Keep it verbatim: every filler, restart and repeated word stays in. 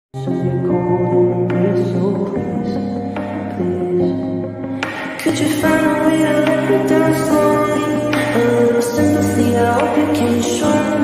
So you're cold and so please, please. Could you find a way to let me down slowly? A little sympathy, I hope you can show me.